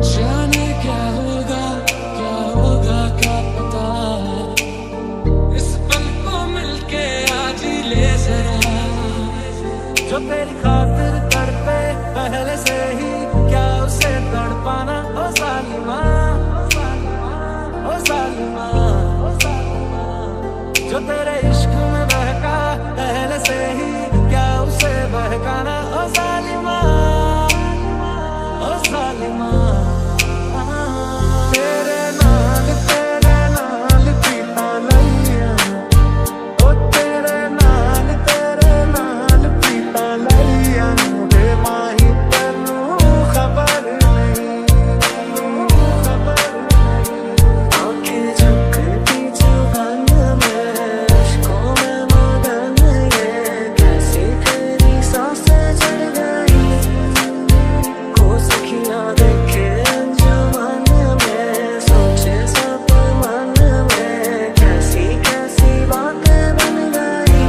जाने क्या होगा क्या पता। इस पल को मिलके आज ही ले जरा, जो तेरी खातिर तड़पे पहले से ही, क्या उसे तड़पाना। ओ जालिमा, ओ जालिमा, जो तेरे इश्क में बहका पहले से ही, क्या उसे बहकाना। ओ जालिमा, ओ जालिमा, तेरे नाल पीता लइया, ओ तेरे नाल पीता लइया, दे माही तेनू खबर नहीं, खबर नहीं। आंखें झपकती जुबान में, इश्कों में मगन ये, कैसे तेरी सांसें चढ़ गई। को सखियां देखे अंजुमन में, सोचे सब मन में, कैसी कैसी बातें बन गई।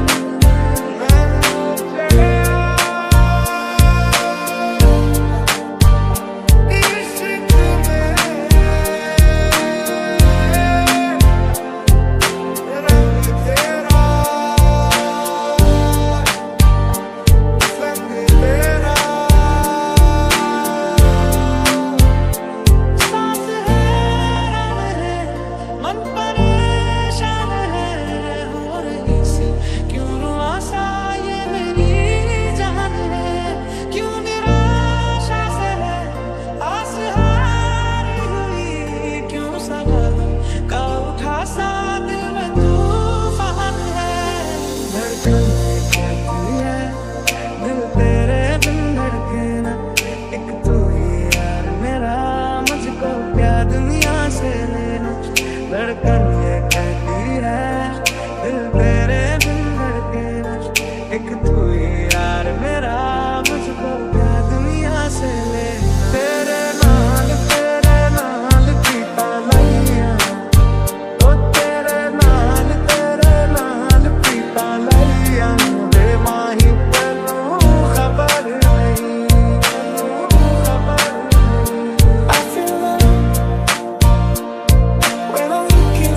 इश्क में रंग तेरा, संग तेरा, सांस है रम है, मन परेशान है, हो रही सी क्यों रुआ सा ये मेरी जान है। क्यों निराशा से है आस हारी हुई, क्यों सवालों का उठा सा दिल में तूफान है। धड़कन कहती है दिल तेरे बिन धड़के ना, एक तू ही यार मेरा, मुझको प्यार दुनिया से लेना। धड़कन ये कहती है दिल तेरे बिन धड़के ना, एक तू ही यार मेरा, मुझको प्यार दुनिया से लेना। तेरे नाल पीता लइया, ओ तेरे नाल पीता लइया, दे माही तेनू खबर नहीं, खबर नहीं। I feel love when I'm looking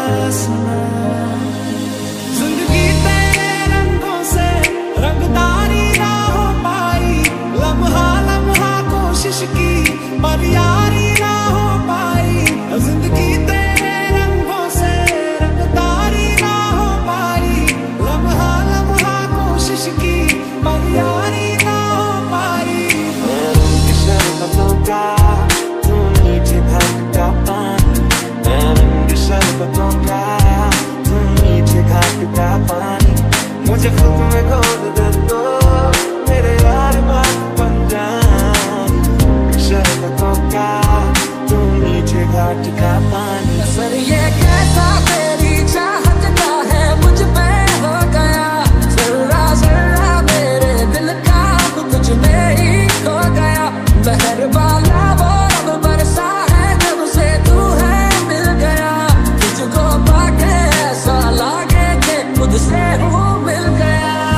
सना। जिंदगी तेरे रंगों से रंगदारी ना हो पाई, लम्हा लम्हा कोशिश की पर यारी ना हो पाई। जिंदगी तेरे रंगों से रंगदारी ना हो पाई, लम्हा लम्हा कोशिश की पर यारी ना हो पाई। रंग शरबतों का तू मीठे घाट का पानी, रंग शरबतों का तू मीठे घाट का पानी। मुझे खुद में खोद दे तो मेरे यार बात बन जाए। शरबतों का तू मीठे घाट का पानी। सर ये कैसा तेरी चाहत का है मुझ पे हो गया, जर्रा जर्रा मेरे दिल का तुझ में ही खो गया। बहर वाला वो रब बरसा है जब से तू है मिल गया। तुझको पाके ऐसा लागे कि खुद से हूँ मिल गया।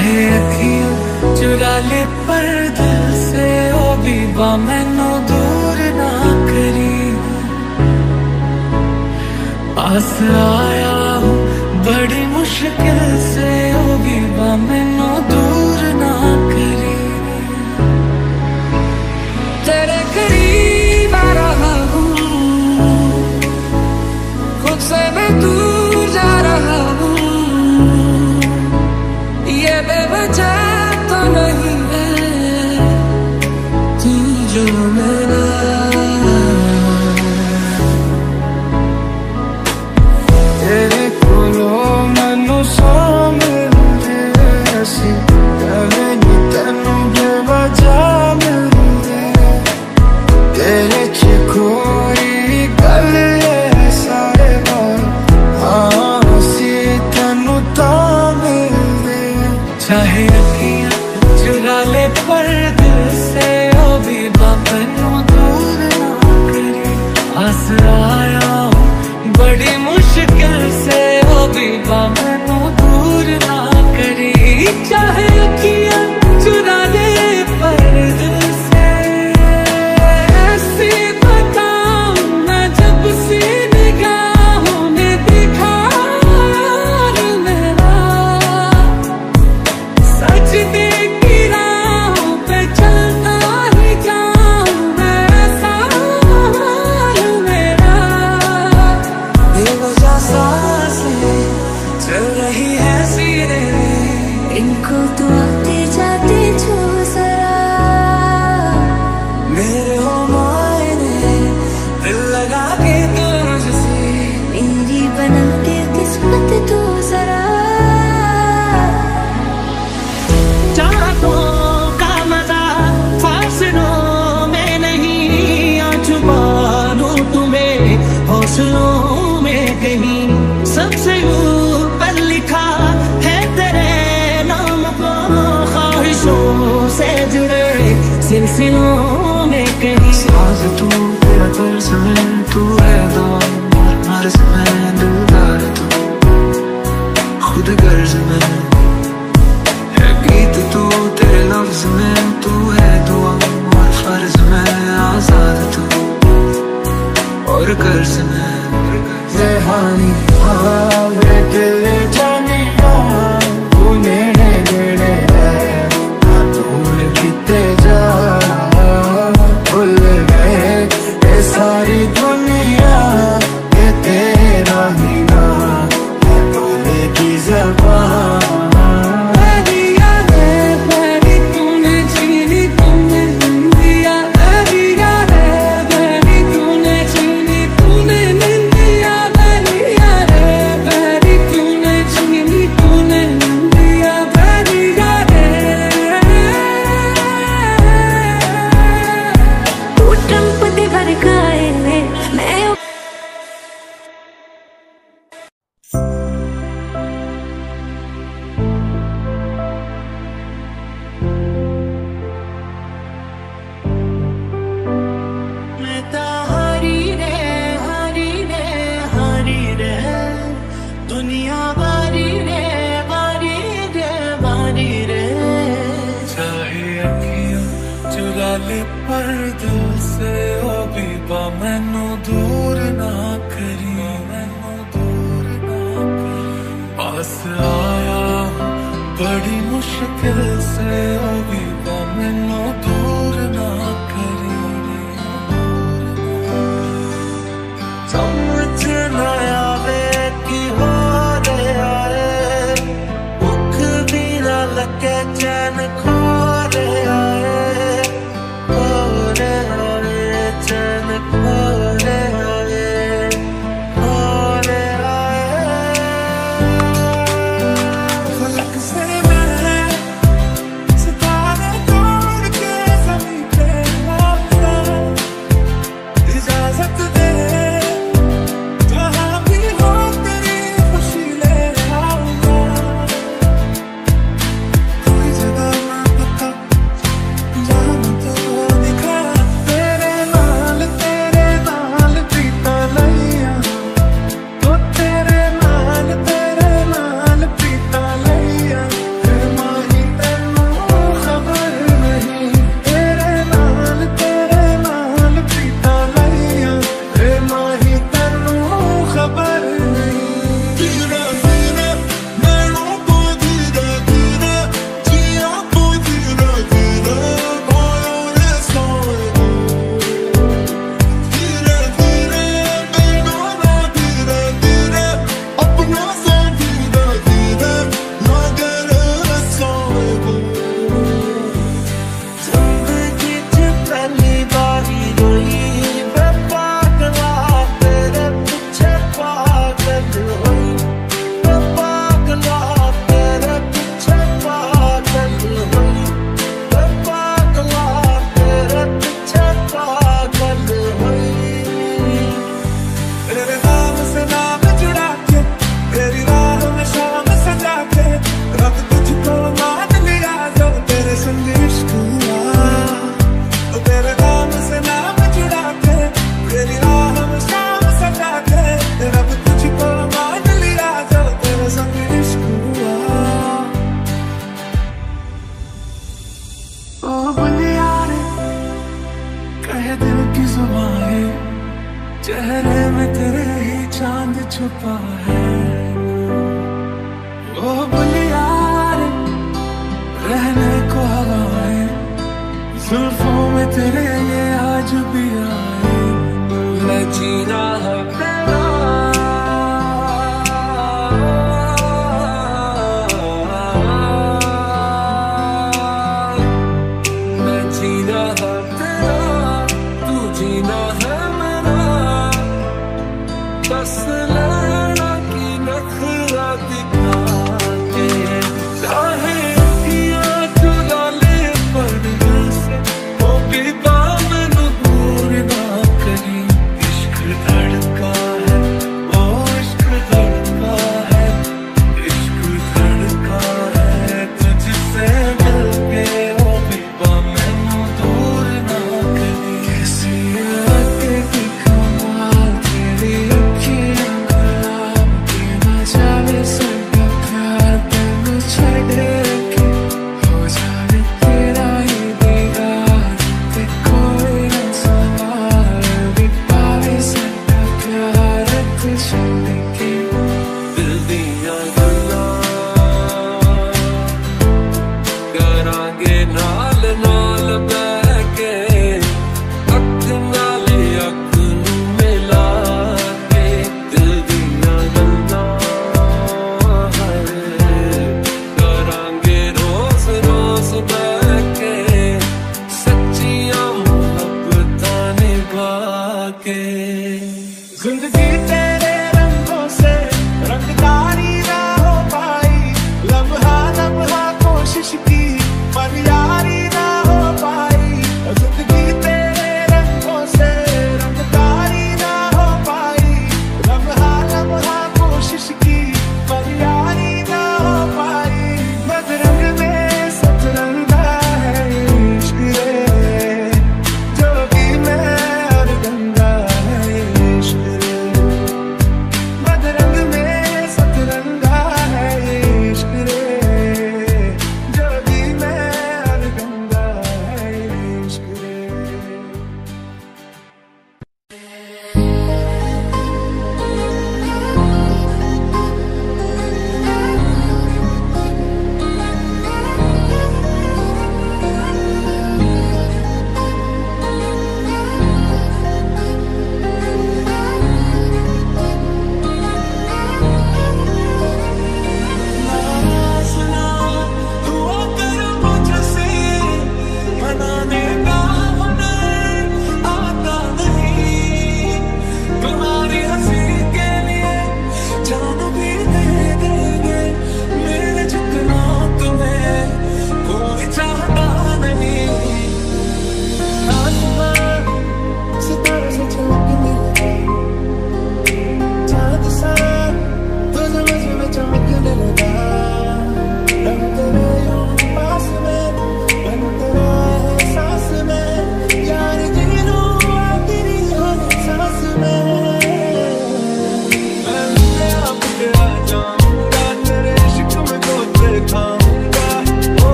चाहे अखियां चुरा ले पर दिल से ओ बीबा मैनू दूर ना करी। पास आया हूँ बड़ी मुश्किल से ओ बीबा मैनू दूर ना करी। तेरे करीब आ रहा हूँ, खुद से मैं दूर जा रहा हूँ। ये बेवजह तो नहीं है तू जो मेरा। तेरे कोलो मैनू सौ मिलदे सी, कदे नी तैनू बेवजह मिलदे। तेरे च कोई गल है सारे बार, हाँ सी तैनू तां मिलदे। चाहे अखियां चुरा ले पर दिल से ओ बीबा मैनू दूर ना करी। पास आया हूँ बड़ी मुश्किल से ओ बीबा मैनू दूर ना करी। चाहे अखियां चुरा ले पर दिल से, ऐसी बताऊं मैं जब सी निगाहों ने देखा यार मेरा। सजदे की राहों पे चलता ही जाऊं मैं, ऐसा हाल मेरा। बेवजह सांसें चल रही है सीने में, इनको तो आते जाते छू जरा। मेरे हो मायने दिल लगा के तुझसे, मेरी बना के किस्मत तू जरा। चाहतों का मजा फासलों में नहीं, आ छुपा दूं तुम्हें हौसलों में कहीं। सबसे ऊपर लिखा है तेरे नाम को, ख्वाहिशों से जुड़े सिलसिलों में कहीं। साज तू तेरा तर्ज में, तू है दुआ और मर्ज में, दिलदार तू खुद गर्ज में है गीत तू। तेरे लफ्ज में तू है दुआ और फर्ज में, आजाद तू और कर्ज में। जहानी आवे दिल जानिया, तू नेड़े नेड़े है दूर किते जा। भूल गए ये सारी दुनिया, ये तेरा ही नाम बोले की ज़बान। पर दिल से ओ बीबा मैनू दूर ना करी, मैनू दूर ना करी। पास आया बड़ी मुश्किल से ओ बीबा मैनू दूर ना करी। समझ ना आवे कि हो रे आए, भुख भी ना लगे चैन खो रे आए। फलक से मैं सितारे तोड़ के छुपा है। ओ बुलिया रे रहने को हवाएं जुल्फों में तेरे ये आज भी आए। मैं जीना है तेरा, मैं जीना है तेरा, तू जीना है मेरा। बस लैला की नखरा दिखा के चाहे अखियां चुरा ले पर से वो भी दामन दूर ना करी। इश्क धड़का है, ओ इश्क धड़का है, इश्क धड़का है तुझसे मिलके वो भी मैनू दूर ना करी। कैसी आके की कमाल तेरी अखियां गुलाब की ना जावे सबका प्यार तेनू छड़े के हो जावे तेरा ही दीदार ते कोई ना सवाल भी पावे सबका प्यार ते छड़ के। दिल दियां गल्लां करांगे नाल नाल बैठ के अख नाले अख नू मिला के। दिल दियां गल्लां करांगे रोज रोज बैठ के सच्चियां मोहब्बतां निभा के। जिंदगी तेरे रंगों से रंगदारी ना हो पाई, लम्हा लम्हा कोशिश की पर यारी ना हो पाई। जिंदगी तेरे रंगों से रंगदारी ना हो पाई, लम्हा लम्हा कोशिश की पर यारी ना हो पाई। बदरंग में सतरंगा है इश्क रे, जोगी में और गंगा है इश्क रे। बदरंग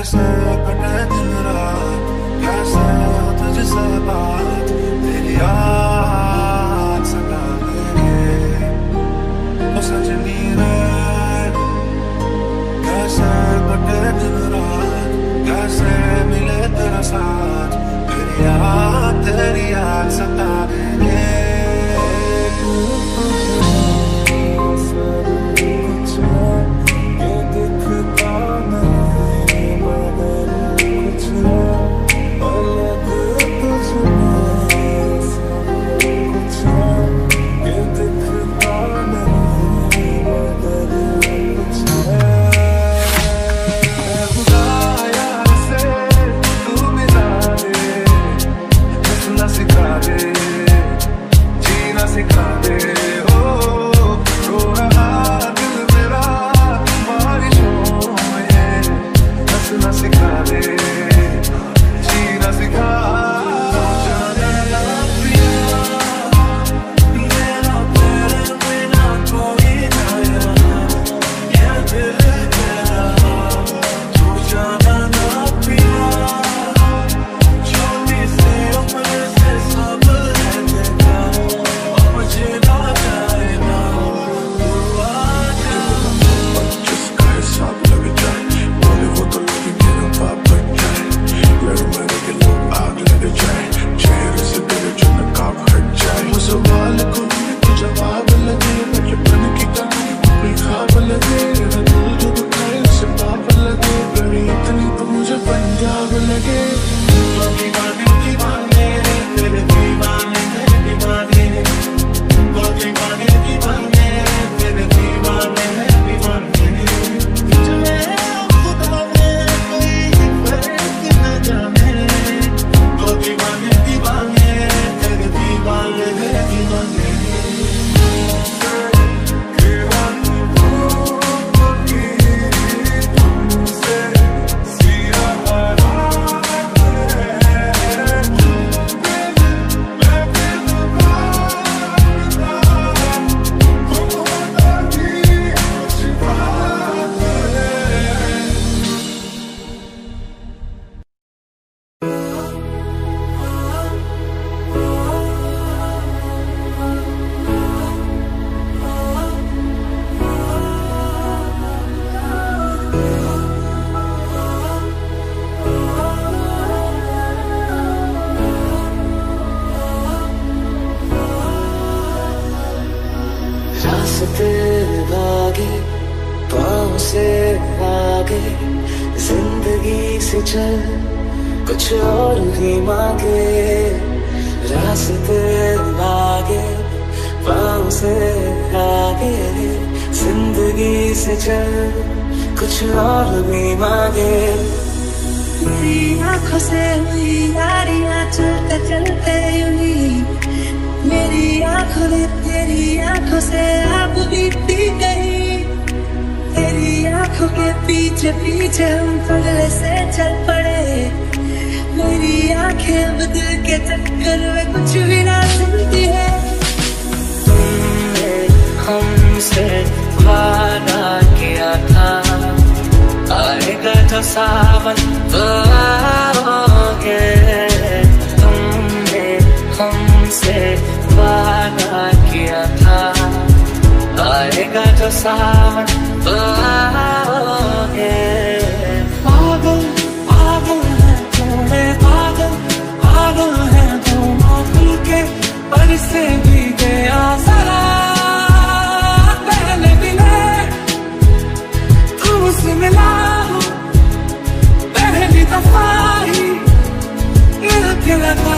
कैसे कटे दिन रात, कैसे तुझसे बात, तेरी याद सतावे ओ सजनी रे। कैसे कटे दिन रात, कैसे मिले तेरा साथ, तेरी याद सतावे रे। जिंदगी से चल कुछ और ही मांगे, रास्ते आगे पाँव से आगे। जिंदगी से चल कुछ और भी मांगे। मेरी आँखों से हुई यारियाँ चलते चलते यूं ही, मेरी आँखों ने तेरी आँखों से आप बीती गई। तेरी आँखों के पीछे पीछे हम पगले से चल पड़े। मेरी आँखें अब दिल के चक्कर में कुछ भी ना सुनती है। तुमने हमसे वादा किया था, आएगा जो सावन तो आओगे। तुमने हमसे वादा किया था, आएगा जो सावन तो आओगे। पागल पागल है तुम्हें, पागल पागल है दोनों मिलके, पर से भी गया सारा। पहले मिले तुमसे मिला हूँ, पहली दफा ही दिल के लगा।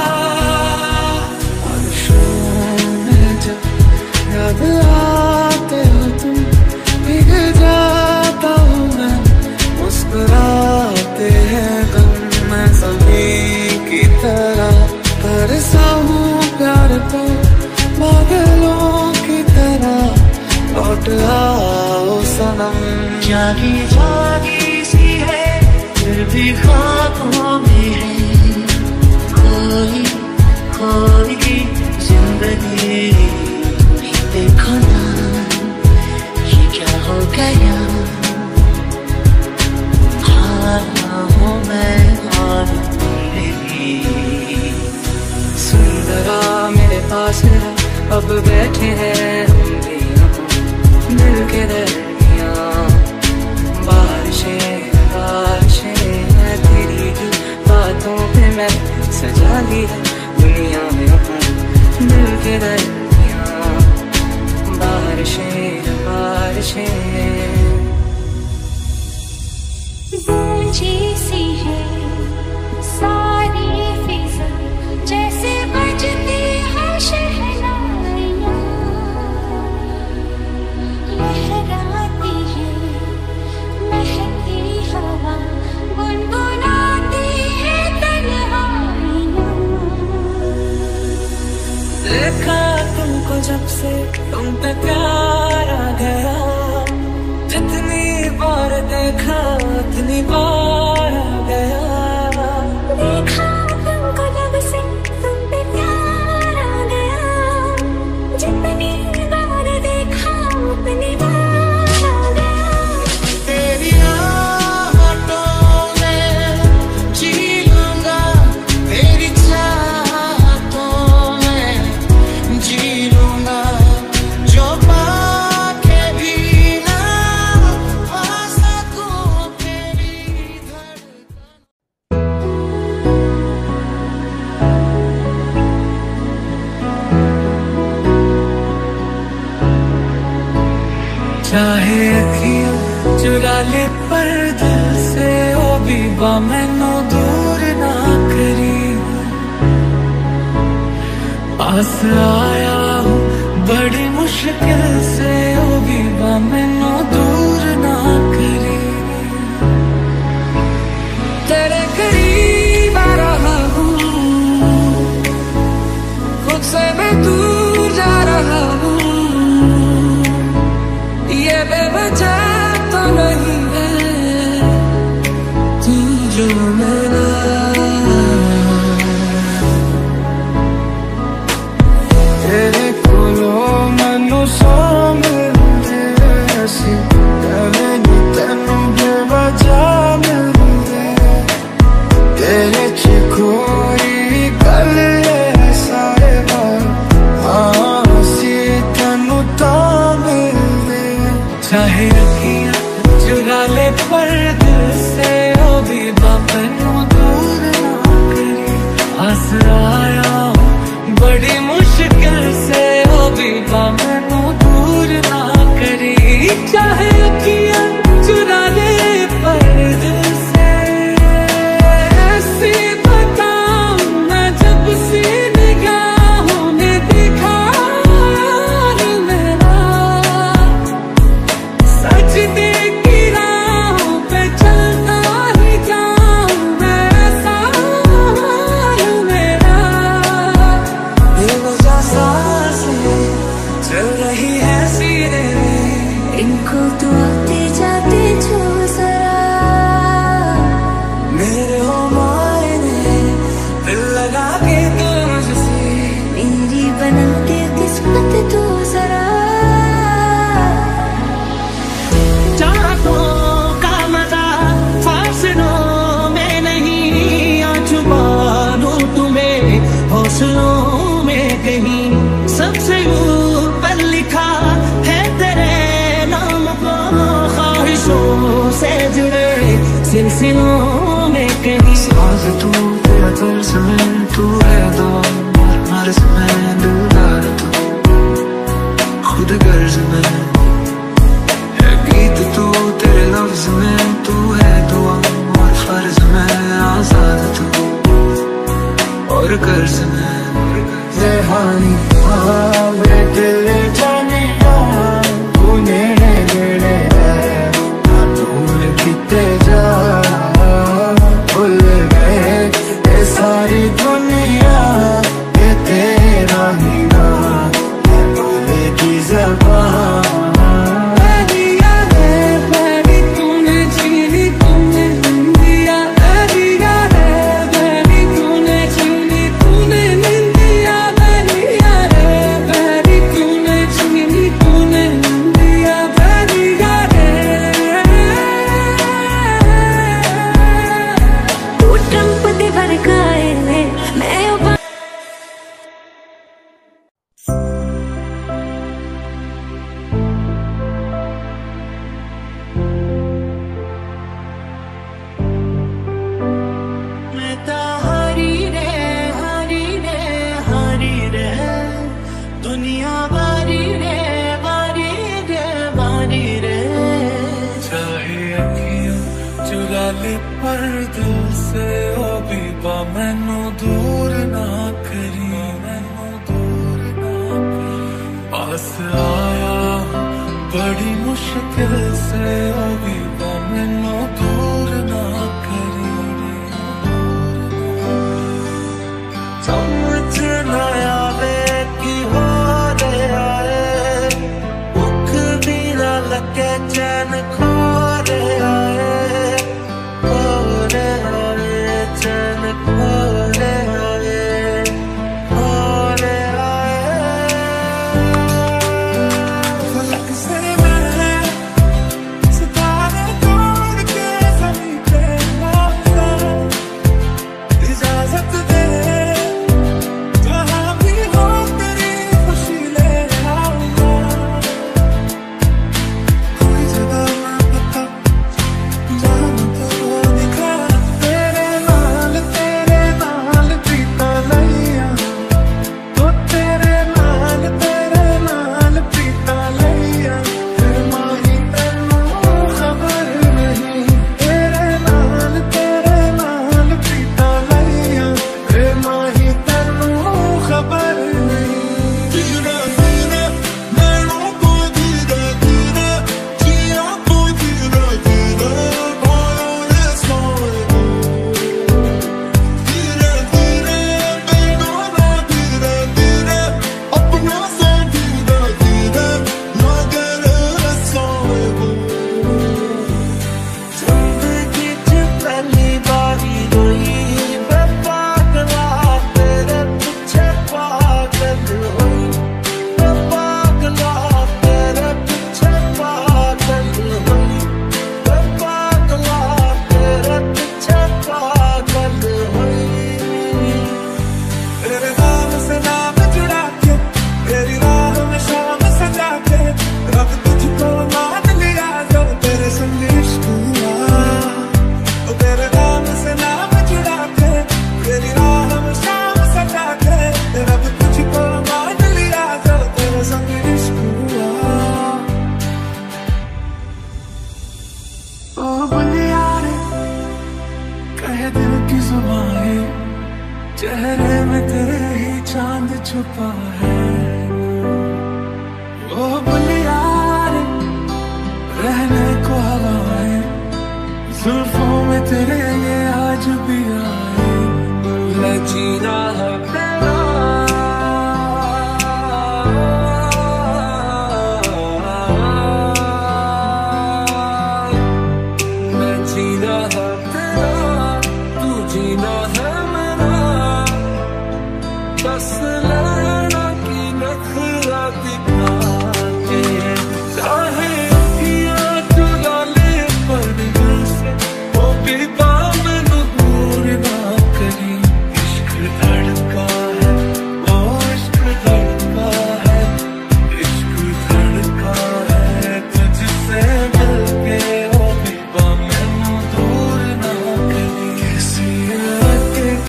याद आते हो तुम, भीग जाता हूँ मैं, मुस्कुराते हैं गम मैं सभी की तरह। बरसा हूँ प्यार को बादलों की तरह, लौट आओ सनम। जागी जागी सी है फिर भी ख्वाबों में है, कोई कोई जिंदगी। देखो ना ये क्या हो गया, हाँ से तुम पे प्यार आ गया, जितनी बार देखा उतनी बार आ गया। देखा तुमको जब से तुम पे प्यार आ गया, जितनी बार देखा उतनी बार आ गया। तेरी आहटों में जी लूंगा, तेरी चाहतों में जी लूंगा, जो पाके भी ना पा सकूं तेरी धड़कन। चाहे अखियां चुरा ले पर दिल से, ओ बीबा मैनू दूर ना करी। पास आया हूँ बड़ी मुश्किल से, ओ बीबा मैनू दूर ना करी। तेरे करीब आ रहा हूँ, खुद से मैं दूर जा रहा हूँ। ये बेवजह तो नहीं है तू जो मेरा। तेरे कोलों मैनू सौ मिलदे सी, एवें नी तैनू बेवजह मिलदे। तेरे च कोई गल ऐसा है हाँ सी तैनू तां मिलदे। चाहे अखियां चुरा ले पर दिल से, ओ बीबा मैनू दूर ना करी। पास आया हूँ बड़ी मुश्किल से, ओ बीबा मैनू दूर ना करी। चाहे अखियां चुरा ले पर दिल से, ऐसी बताऊं मैं जब सी निगाहों ने देखा यार मेरा। सजदे की राहों पे चलता ही जाऊं मैं, ऐसा हाल मेरा। बेवजह सांसें चल रही है सीने में, इनको तू आते जाते छू जरा। मेरे हो मायने दिल लगा के तुझसे, मेरी बना दे किस्मत तू जरा। चाहतों का मजा फासलों में नहीं, आ छुपा लूं तुम्हें हौसलों में कहीं। सबसे ऊपर लिखा है तेरे नाम को, ख्वाहिशों से जुड़े सिलसिलों में कहीं। साज तू तेरा तर्स में, तू है दुआ और मर्ज में, दिलदार तू खुद गर्ज में है गीत तू। तेरे लफ्ज में तू है दुआ और फर्ज में, आजाद तू और कर्ज में। जहानी आवे दिल जानिया, तू नेड़े नेड़े है ना दूर किते जा। भूल गए ये सारी दुनिया, ये तेरा ही नाम है बोले की ज़बान। ले पर दिल से, ओ बीबा मैनू दूर ना करी, मैनू दूर ना करी। पास आया बड़ी मुश्किल से, ओ बीबा मैनू दूर ना करी। समझ ना आवे कि हो रे आए दिल की जुबान, चेहरे में तेरे ही चांद छुपा है। वो बुलिया रे रहने को हवाएं, जुल्फों में तेरे ये आज भी आए। मैं जीना